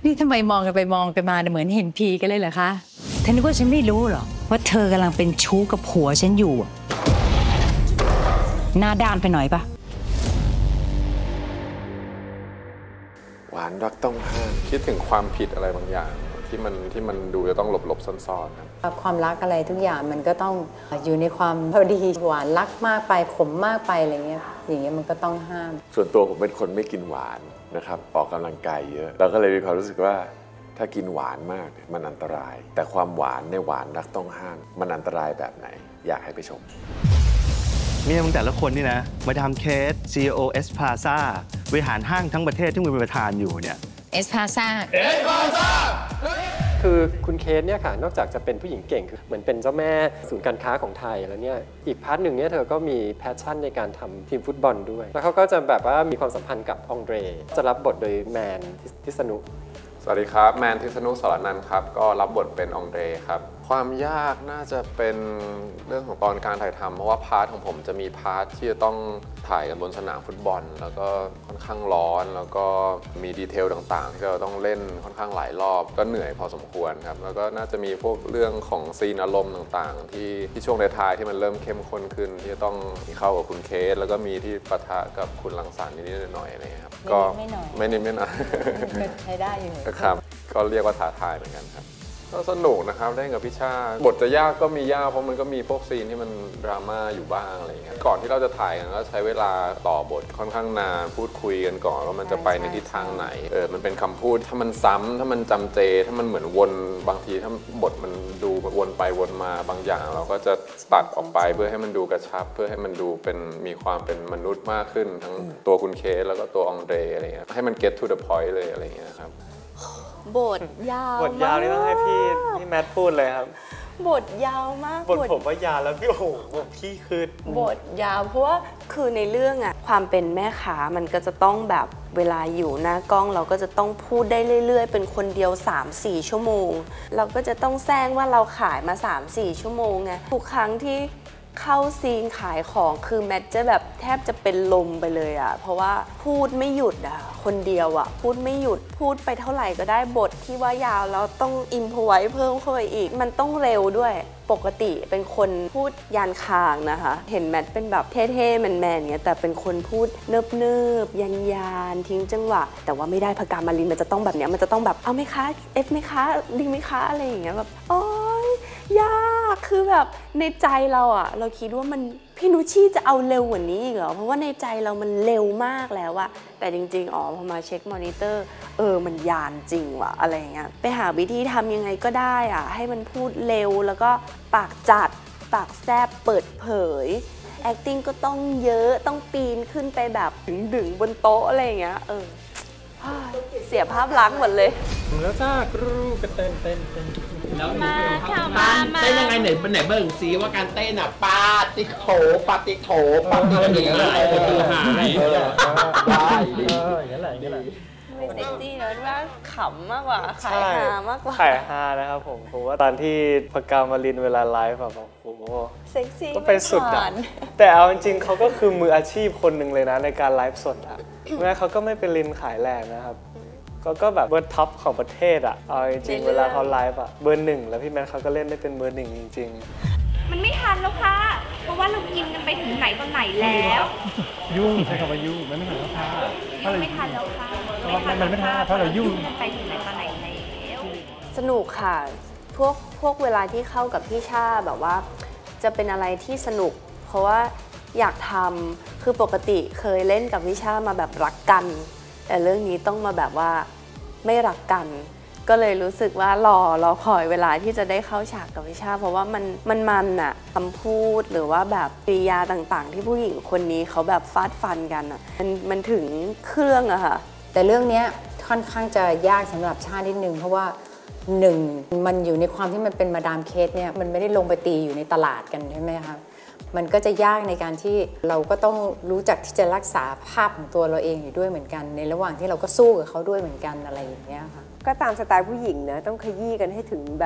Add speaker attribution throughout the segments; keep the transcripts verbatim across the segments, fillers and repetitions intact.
Speaker 1: นี่ทำไมมองกันไปมองกันมาเหมือนเห็นผีกันเลยเหรอคะเธอนึกว่าฉันไม่รู้เหรอว่าเธอกำลังเป็นชู้กับผัวฉันอยู่หน้าด้านไปหน่อยปะ
Speaker 2: หวานรักต้องห้ามคิดถึงความผิดอะไรบางอย่างที่มันที่มันดูจะต้องหลบหลบซ่อนๆครับ
Speaker 3: ความรักอะไรทุกอย่างมันก็ต้องอยู่ในความพอดีหวานรักมากไปขมมากไปอะไรเงี้ยอย่างเงี้ยมันก็ต้องห้าม
Speaker 2: ส่วนตัวผมเป็นคนไม่กินหวานนะครับออกกำลังกายเยอะเราก็เลยมีความรู้สึกว่าถ้ากินหวานมากมันอันตรายแต่ความหวานในหวานรักต้องห้ามมันอันตรายแบบไหนอยากให้ไปชม
Speaker 4: เมียมึงแต่ละคนนี่นะมาดามเคส ซี อี โอ S Plaza บริหารห้างทั้งประเทศที่มึงเป็นประธานอยู่เนี่ย
Speaker 1: S Plaza
Speaker 2: S Plaza
Speaker 5: คือคุณเคสเนี่ยค่ะนอกจากจะเป็นผู้หญิงเก่งคือเหมือนเป็นเจ้าแม่ศูนย์การค้าของไทยแล้วเนี่ยอีกพาร์ทหนึ่งเนี่ยเธอก็มีแพชชั่นในการทำทีมฟุตบอลด้วยแล้วเขาก็จะแบบว่ามีความสัมพันธ์กับองเดรจะรับบทโดยแมนทิสนุ
Speaker 2: สวัสดีครับแมนทิสนุสรนันท์ครับก็รับบทเป็นองเดรครับความยากน่าจะเป็นเรื่องของตอนการถ่ายทำเพราะว่าพาร์ทของผมจะมีพาร์ทที่จะต้องถ่ายกันบนสนามฟุตบอลแล้วก็ค่อนข้างร้อนแล้วก็มีดีเทลต่างๆที่เราต้องเล่นค่อนข้างหลายรอบก็เหนื่อยพอสมควรครับแล้วก็น่าจะมีพวกเรื่องของซีนอารมณ์ต่างๆที่ที่ช่วงท้ายๆที่มันเริ่มเข้มข้นขึ้นที่จะต้องมีเข้ากับคุณเคสแล้วก็มีที่ปะทะกับคุณรังสรรค์นิดๆหน่อยๆอะไรครับก็ไม่นิดไม่หน่อย
Speaker 3: ใช้ได้อยู่
Speaker 2: ครับก็เรียกว่าท้าทายเหมือนกันครับก็สนุกนะครับเล่นกับพี่ชาบทจะยากก็มียากเพราะมันก็มีพวกซีนที่มันดราม่าอยู่บ้างอะไรเงี้ยก่อนที่เราจะถ่ายกันก็ใช้เวลาต่อบทค่อนข้างนานพูดคุยกันก่อนว่ามันจะไปในทิศทางไหนเออมันเป็นคำพูดถ้ามันซ้ำถ้ามันจำเจถ้ามันเหมือนวนบางทีถ้าบทมันดูวนไปวนมาบางอย่างเราก็จะตัดออกไปเพื่อให้มันดูกระชับเพื่อให้มันดูเป็นมีความเป็นมนุษย์มากขึ้นทั้งตัวคุณเคสแล้วก็ตัวองเดรอะไรเงี้ยให้มัน get to the point เลยอะไรเงี้ยครับ
Speaker 6: บทยาว
Speaker 7: บทยาวนี่ต้องให้พี่พี่แมทพูดเลยครับ
Speaker 6: บทยาวมาก
Speaker 7: บทผมว่ายาวแล้วพี่โอ้โหพี่คือบ
Speaker 6: ทยาวเพราะว่าคือในเรื่องอะความเป็นแม่ค้ามันก็จะต้องแบบเวลาอยู่หน้ากล้องเราก็จะต้องพูดได้เรื่อยๆเป็นคนเดียว สามสี่ ชั่วโมงเราก็จะต้องแซงว่าเราขายมา สามสี่ ชั่วโมงไงทุกครั้งที่เข้าซีนขายของคือแมทจะแบบแทบจะเป็นลมไปเลยอะเพราะว่าพูดไม่หยุดอะคนเดียวอะพูดไม่หยุดพูดไปเท่าไหร่ก็ได้บทที่ว่ายาวแล้วต้องอิมพอไว้เพิ่มเข้าไปอีกมันต้องเร็วด้วยปกติเป็นคนพูดยานคางนะคะเห็นแมทเป็นแบบเท่ๆแมนๆเงี้ยแต่เป็นคนพูดเนิบๆยันๆทิ้งจังหวะแต่ว่าไม่ได้พกามาลินมันจะต้องแบบเนี้ยมันจะต้องแบบเอาไหมคะเอฟไหมคะดีไหมคะอะไรอย่างเงี้ยแบบโอ๊ยยากคือแบบในใจเราอะเราคิดว่ามันพี่นุชชี่จะเอาเร็วกว่านี้อีกเหรอเพราะว่าในใจเรามันเร็วมากแล้วอะแต่จริงๆอ๋อพอมาเช็คมอนิเตอร์เออมันยานจริงว่ะอะไรเงี้ยไปหาวิธีทำยังไงก็ได้อะให้มันพูดเร็วแล้วก็ปากจัดปากแซบเปิดเผย acting ก็ต้องเยอะต้องปีนขึ้นไปแบบดึงๆบนโต๊ะอะไรเงี้ยเออเสียภาพลักษณ์หมดเลย
Speaker 7: แล้วจ้ากรูกระเต้นเต้นเต้น
Speaker 8: แล้วมาค่ะมาเต้นยังไงไหนไหนเบิ่งซีว่าการเต้นอ่ะปาติโถปาติโถปาติโถอะไรประตูหาอะไร
Speaker 7: ได้ดีอย่างนั้นแหละอย่างนั้นแหละ
Speaker 6: ไม่เซ็กซี่นะว่าขำมากกว่าขายฮามากกว่า
Speaker 7: ขายฮานะครับผมผมว่าตอนที่พกามาลินเวลาไลฟ์แบบโอ้โห
Speaker 6: เซ็กซี่
Speaker 7: ก็ไปสุดอ่ะแต่เอาจริงๆเขาก็คือมืออาชีพคนหนึ่งเลยนะในการไลฟ์สดอ่ะแม้เขาก็ไม่เป็นลินขายแรงนะครับก็ก็แบบเบอร์ท็อปของประเทศอ่ะเอาจริงๆเวลาเขาไลฟ์อ่ะเบอร์หนึ่งแล้วพี่แมทเขาก็เล่นได้เป็นเบอร์หนึ่งจริง
Speaker 9: ๆมันไม่ทันแล้วค่ะเพราะว่าเรากินกันไปถึงไหนตอนไหนแล้ว
Speaker 7: ยุ่งใช้คำว่ายุ่งมันไม่ทันแล้วค่ะ
Speaker 9: ไม่ทันแล้วค่ะ
Speaker 7: มันไม่ทันเพราะเรายุ่ง
Speaker 9: ไปถึงไหนตอนไหนแล้ว
Speaker 6: สนุกค่ะพวกพวกเวลาที่เข้ากับพี่ชาแบบว่าจะเป็นอะไรที่สนุกเพราะว่าอยากทำคือปกติเคยเล่นกับพี่ชามาแบบรักกันแต่เรื่องนี้ต้องมาแบบว่าไม่รักกันก็เลยรู้สึกว่ารอรอคอยเวลาที่จะได้เข้าฉากกับวิชาเพราะว่ามันมันมันอะคำพูดหรือว่าแบบกริยาต่างๆที่ผู้หญิงคนนี้เขาแบบฟาดฟันกันอะมันมันถึงเครื่องอะค่ะ
Speaker 3: แต่เรื่องนี้ค่อนข้างจะยากสำหรับชาตินิดนึงเพราะว่าหนึ่งมันอยู่ในความที่มันเป็นมาดามเคสเนี่ยมันไม่ได้ลงไปตีอยู่ในตลาดกันใช่ไหมคะมันก็จะยากในการที่เราก็ต้องรู้จักที่จะรักษาภาพของตัวเราเองอยู่ด้วยเหมือนกันในระหว่างที่เราก็สู้กับเขาด้วยเหมือนกันอะไรอย่างเงี้ยค่ะ
Speaker 10: ก็ตามสไตล์ผู้หญิงนะต้องขยี้กันให้ถึงแบบ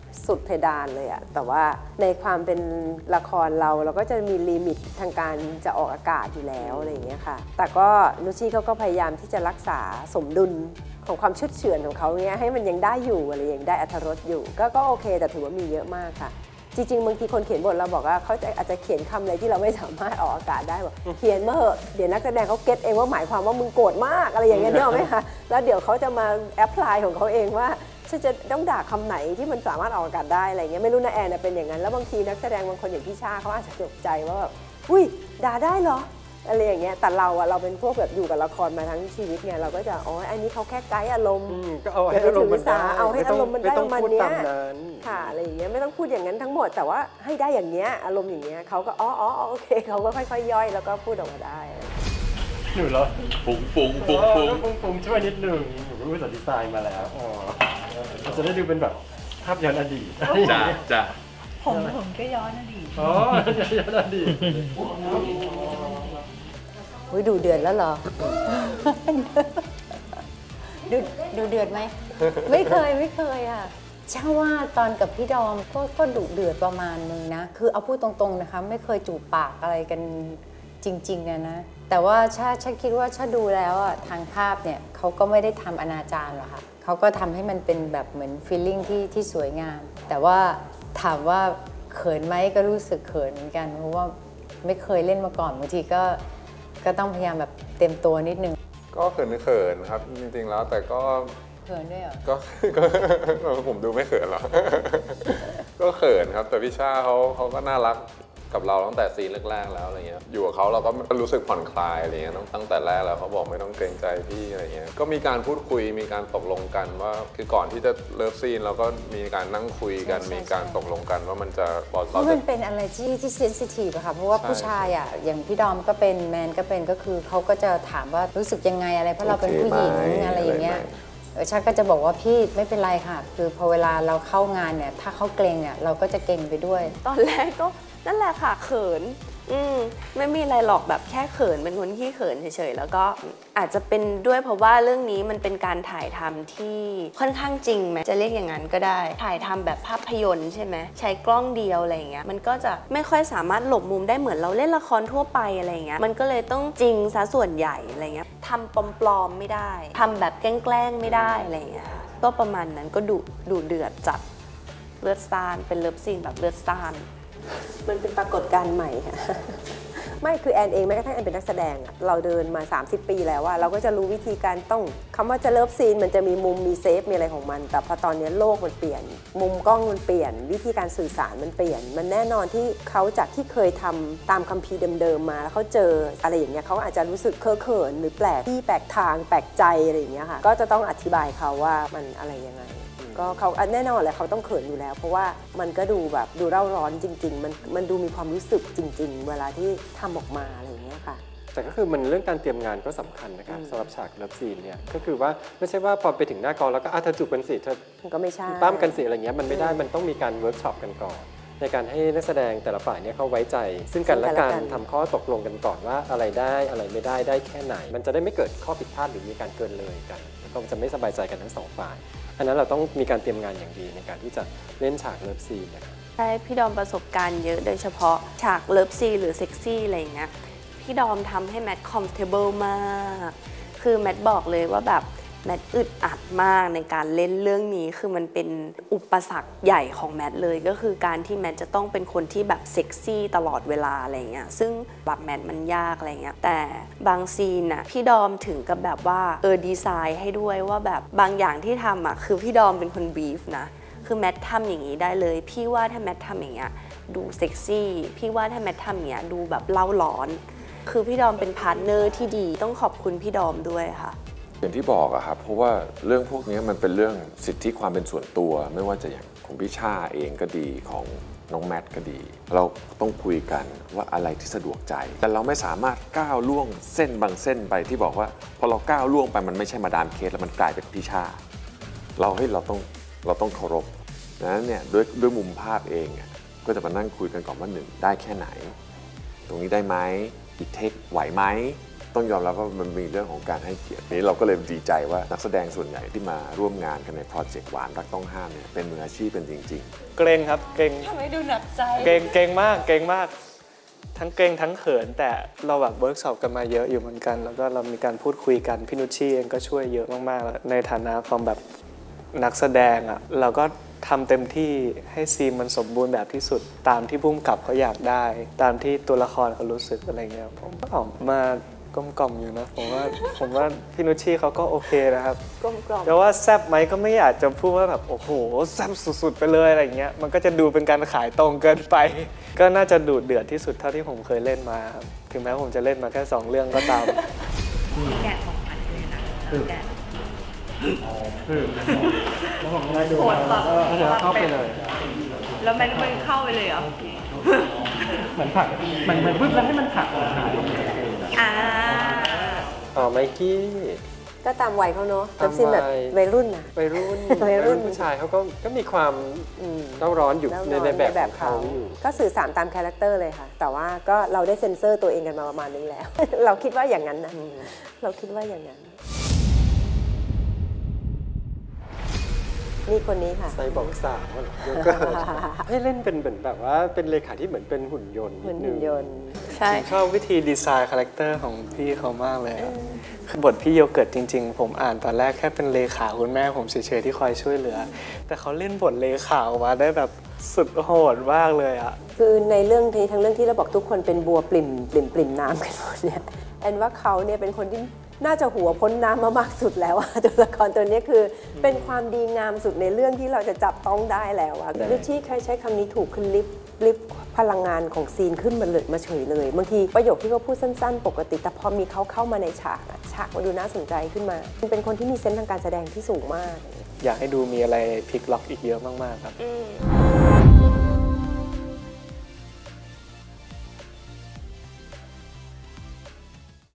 Speaker 10: สุดเพดานเลยอะแต่ว่าในความเป็นละครเราเราก็จะมีลิมิตทางการจะออกอากาศอยู่แล้วอะไรอย่างเงี้ยค่ะแต่ก็นุชชี่เขาก็พยายามที่จะรักษาสมดุลของความชุดเฉือนของเขาเนี้ยให้มันยังได้อยู่อะไรยังได้อรรถรสอยู่ก็ก็โอเคแต่ถือว่ามีเยอะมากค่ะจริงๆบางทีคนเขียนบทเราบอกว่าเขาจะอาจจะเขียนคำอะไรที่เราไม่สามารถออกอากาศได้บอกเขียนมาเหอะเดี๋ยวนักแสดงเขาเก็ตเองว่าหมายความว่ามึงโกรธมากอะไรอย่างเงี้ยนึกออกไหมคะแล้วเดี๋ยวเขาจะมาแอพพลายของเขาเองว่าฉันจะต้องด่าคำไหนที่มันสามารถออกอากาศได้อะไรเงี้ยไม่รู้นะแอนเป็นอย่างนั้นแล้วบางทีนักแสดงบางคนอย่างพี่ชาเขาอาจจะตกใจว่าแบบอุ้ยด่าได้เหรออะไรอย่างเงี้ยแต่เราอะเราเป็นพวกแบบอยู่กับละครมาทั้งชีวิตไงเราก็จะอ๋ออันนี้เขาแค่ไกด์อารมณ์
Speaker 5: ก็เอาให้อารมณ์มันได้
Speaker 10: เอาให้อารมณ์มันได้ประมาณนี้
Speaker 5: นั้น
Speaker 10: ค่ะอะไรอย่างเงี้ยไม่ต้องพูดอย่างนั้นทั้งหมดแต่ว่าให้ได้อย่างเงี้ยอารมณ์อย่างเงี้ยเขาก็อ๋ออ๋อโอเคเขาก็ค่อยๆย่อยแล้วก็พูดออกมาได้
Speaker 5: หนูเหรอ
Speaker 2: ฟุ้งฟุ้งฟุ้งฟุ้ง
Speaker 5: ฟุ้งฟุ้งช่วยนิดนึงหนูรู้สึกดีไซน์มาแล้วอ๋อเราจะได้ดูเป็นแบบภาพย้อนอดีต
Speaker 2: จ้าจ้า
Speaker 1: ผมผมก็ย้อนอดีต
Speaker 5: อ๋อย้อนอดีต
Speaker 3: อุ้ยดูเดือดแล้วเหรอ ดูดูเดือดไหม ไม่เคยไม่เคยอ่ะเชื่อว่าตอนกับพี่ดอมก็ก็ดุเดือดประมาณนึงนะคือเอาพูดตรงๆนะคะไม่เคยจูบปากอะไรกันจริงๆนะนะแต่ว่าชาฉันคิดว่าชาดูแล้วอ่ะทางภาพเนี่ยเขาก็ไม่ได้ทำอนาจารหรอกค่ะเขาก็ทำให้มันเป็นแบบเหมือนฟีลลิ่งที่ที่สวยงามแต่ว่าถามว่าเขินไหมก็รู้สึกเขินเหมือนกันเพราะว่าไม่เคยเล่นมาก่อนบางทีก็ก็ต้องพยายามแบบเต็มตัวนิดนึง
Speaker 2: ก็เขินเขินครับจริงๆแล้วแต่ก็
Speaker 3: เขินด้วยเหรอ
Speaker 2: ก็ก็ผมดูไม่เขินหรอกก็เขินครับแต่พี่ชาเขาเขาก็น่ารักกับเราตั้งแต่ซีนแรกๆแล้วอะไรเงี้ยอยู่กับเขาเราก็รู้สึกผ่อนคลายอะไรเงี้ยตั้งแต่แรกแล้วเขาบอกไม่ต้องเกรงใจพี่อะไรเงี้ยก็มีการพูดคุยมีการตกลงกันว่าคือก่อนที่จะเลิฟซีนเราก็มีการนั่งคุยกันมีการตกลงกันว่ามันจะ
Speaker 3: เพราะมันเป็นอะไรที่ที่เซนซิทีฟอะค่ะเพราะว่าผู้ชายอะอย่างพี่ดอมก็เป็นแมนก็เป็นก็คือเขาก็จะถามว่ารู้สึกยังไงอะไรเพราะเราเป็นผู้หญิงอะไรอย่างเงี้ยชาก็จะบอกว่าพี่ไม่เป็นไรค่ะคือพอเวลาเราเข้างานเนี่ยถ้าเขาเกรงเนี่ยเราก็จะเกรงไปด้วย
Speaker 6: ตอนแรกก็นั่นแหละค่ะเขินอืมไม่มีอะไรหรอกแบบแค่เขินเป็นคนขี้เขินเฉยๆแล้วก็อาจจะเป็นด้วยเพราะว่าเรื่องนี้มันเป็นการถ่ายทำที่ค่อนข้างจริงไหมจะเรียกอย่างนั้นก็ได้ถ่ายทำแบบภาพยนตร์ใช่ไหมใช้กล้องเดียวอะไรอย่างเงี้ยมันก็จะไม่ค่อยสามารถหลบมุมได้เหมือนเราเล่นละครทั่วไปอะไรอย่างเงี้ยมันก็เลยต้องจริงซะส่วนใหญ่อะไรเงี้ยทำปลอมๆไม่ได้ทำแบบแกล้งๆไม่ได้อะไรอย่างเงี้ยก็ประมาณนั้นก็ดุดุเดือดจัดเลือดซ่านเป็นเลิฟซีนแบบเลือดซ่าน
Speaker 10: มันเป็นปรากฏการณ์ใหม่ค่ะไม่คือแอนเองแม้กระทั่งแอนเป็นนักแสดงเราเดินมาสามสิบปีแล้วว่าเราก็จะรู้วิธีการต้องคำว่าจะเลิฟซีนมันจะมีมุมมีเซฟมีอะไรของมันแต่พอตอนนี้โลกมันเปลี่ยนมุมกล้องมันเปลี่ยนวิธีการสื่อสารมันเปลี่ยนมันแน่นอนที่เขาจากที่เคยทำตามคัมภีร์เดิมๆมาแล้วเขาเจออะไรอย่างเงี้ยเขาอาจจะรู้สึกเคอะเขินหรือแปลกที่แปลกทางแปลกใจอะไรอย่างเงี้ยค่ะก็จะต้องอธิบายเขาว่ามันอะไรยังไงก็เขาแน่นอนแหละเขาต้องเขินอยู่แล้วเพราะว่ามันก็ดูแบบดูเร่าร้อนจริงๆมันมันดูมีความรู้สึกจริงๆเวลาที่ทำออกมาอะไรอย่างเงี้ยค่ะ
Speaker 5: แต่ก็คือมันเรื่องการเตรียมงานก็สำคัญนะครับสำหรับฉากเลิฟซีนเนี่ยก็คือว่าไม่ใช่ว่าพอไปถึงหน้ากองแล้วก็อ่ะเธอจูบกันสิเธอ
Speaker 10: ก็ไม่ใช่
Speaker 5: ปั้มกันสิอะไรเงี้ยมันไม่ได้มันต้องมีการเวิร์กช็อปกันก่อนในการให้นักแสดงแต่ละฝ่ายเนี่ยเขาไว้ใจซึ่งกันและกันทำข้อตกลงกันก่อนว่าอะไรได้อะไรไม่ได้ได้แค่ไหนมันจะได้ไม่เกิดข้อผิดพลาดหรือมีการเกินเลยกันแล้วก็จะไม่สบายใจกันทั้งสองฝ่ายอันนั้นเราต้องมีการเตรียมงานอย่างดีในการที่จะเล่นฉากเลิฟซีนนะครับ
Speaker 6: ใช่พี่ดอมประสบการณ์เยอะโดยเฉพาะฉากเลิฟซีนหรือเซ็กซี่อะไรอย่างเงี้ยพี่ดอมทำให้แมทคอมฟอร์ทเบิลมากคือแมทบอกเลยว่าแบบแมทอึดอัดมากในการเล่นเรื่องนี้คือมันเป็นอุปสรรคใหญ่ของแมทเลยก็คือการที่แมทจะต้องเป็นคนที่แบบเซ็กซี่ตลอดเวลาอะไรเงี้ยซึ่งแบบแมทมันยากอะไรเงี้ยแต่บางซีนน่ะพี่ดอมถึงกับแบบว่าเออดีไซน์ให้ด้วยว่าแบบบางอย่างที่ทำอ่ะคือพี่ดอมเป็นคนบีฟนะคือแมททำอย่างนี้ได้เลยพี่ว่าถ้าแมททำอย่างเงี้ยดูเซ็กซี่พี่ว่าถ้าแมททำอย่างเงี้ยดูแบบเล่าร้อนคือพี่ดอมเป็นพาร์ทเนอร์ที่ดีต้องขอบคุณพี่ดอมด้วยค่ะ
Speaker 11: อย่างที่บอกอะครับเพราะว่าเรื่องพวกนี้มันเป็นเรื่องสิทธิความเป็นส่วนตัวไม่ว่าจะอย่างของพี่ชาเองก็ดีของน้องแมทก็ดีเราต้องคุยกันว่าอะไรที่สะดวกใจแต่เราไม่สามารถก้าวล่วงเส้นบางเส้นไปที่บอกว่าพอเราก้าวล่วงไปมันไม่ใช่มาดามเคสแล้วมันกลายเป็นพี่ชาเราให้เราต้องเราต้องเคารพนั้นเนี่ยด้วยด้วยมุมภาพเองก็จะมานั่งคุยกันก่อนว่าหนึ่งได้แค่ไหนตรงนี้ได้ไหมอีกเทคไหวไหมต้องยอมรับว่ามันมีเรื่องของการให้เกียรตินี้เราก็เลยดีใจว่านักแสดงส่วนใหญ่ที่มาร่วมงานกันในโปรเจกต์หวานรักต้องห้ามเนี่ยเป็นมืออาชีพเป็นจริงๆ
Speaker 7: เกรงครับเกรง
Speaker 6: ทำให้ดูหนักใจ
Speaker 7: เกรงเกรงมากเกรงมากทั้งเกรงทั้งเขินแต่เราแบบเวิร์กช็อปกันมาเยอะอยู่เหมือนกันแล้วก็เรามีการพูดคุยกันพี่นุชชี่เองก็ช่วยเยอะมากๆในฐานะของแบบนักแสดงอ่ะเราก็ทำเต็มที่ให้ซีนมันสมบูรณ์แบบที่สุดตามที่ผู้กำกับเขาอยากได้ตามที่ตัวละครเขารู้สึกอะไรเงี้ยผมก็ออกมากลมกล่อมอยู่นะผมว่าผมว่าพี่นุชชี่เขาก็โอเคนะครับ
Speaker 6: กลมกล่อม
Speaker 7: แต่ว่าแซ่บไหมก็ไม่อยากจะพูดว่าแบบโอ้โหแซ่บสุดๆไปเลยอะไรเงี้ยมันก็จะดูเป็นการขายตรงเกินไปก็น่าจะดูเดือดที่สุดเท่าที่ผมเคยเล่นมาครับถึงแม้ผมจะเล่นมาแค่สองเรื่องก็ตาม
Speaker 9: แกะของมันเลยนะแกะ
Speaker 7: แล้วผมก็ดูแล้วเข้าไปเลย
Speaker 9: แล้วมันมันเข้าไปเลยเหรอ
Speaker 7: เหมือนผักมันเหมือนปึ๊บแล้วให้มันผัก
Speaker 9: อ่า
Speaker 5: อ๋อไมกี้
Speaker 10: ก็ตามวัยเขาเนาะตามซีนแบบวัยรุ่นนะ
Speaker 5: วัยรุ่น
Speaker 10: วัยรุ่น
Speaker 5: ผู้ชายเขาก็ก็มีความเร่าร้อนอยู่ในแบบเขาอยู่
Speaker 10: ก็สื่อสารตามคาแรคเตอร์เลยค่ะแต่ว่าก็เราได้เซ็นเซอร์ตัวเองกันมาประมาณนึงแล้วเราคิดว่าอย่างนั้นนะเราคิดว่าอย่างนั้นนี่คนนี้ค่ะ
Speaker 5: ไซบอร์กสาวก็ให้เล่นเป็นเหมือนแบบว่าเป็นเลขาที่เหมือนเป็นหุ่นยนต์
Speaker 10: เหมือนหุ่นยนต์
Speaker 6: ใช่
Speaker 7: ชอบวิธีดีไซน์คาแรคเตอร์ของพี่เขามากเลยคือบทพี่โยเกิร์ตจริงๆผมอ่านตอนแรกแค่เป็นเลขาคุณแม่ผมเฉยๆที่คอยช่วยเหลือแต่เขาเล่นบทเลขาออกมาได้แบบสุดโหดมากเลยอ่ะ
Speaker 10: คือในเรื่องนี้ทั้งเรื่องที่เราบอกทุกคนเป็นบัวปริ่มปริ่มปริ่มน้ำกันหมดเนี่ยแอนว่าเขาเนี่ยเป็นคนที่น่าจะหัวพ้นน้ำมามากสุดแล้วอะตัวละครตัวนี้คือเป็นความดีงามสุดในเรื่องที่เราจะจับต้องได้แล้วอะนุชชี่ใครใช้คำนี้ถูกคือลิฟลิฟพลังงานของซีนขึ้นมาเลยมาเฉยเลยบางทีประโยคที่เขาพูดสั้นๆปกติแต่พอมีเขาเข้ามาในฉากฉากมันดูน่าสนใจขึ้นมาเป็นคนที่มีเซนส์ทางการแสดงที่สูงมาก
Speaker 7: อยากให้ดูมีอะไรพลิกล็อกอีกเยอะมากๆครับ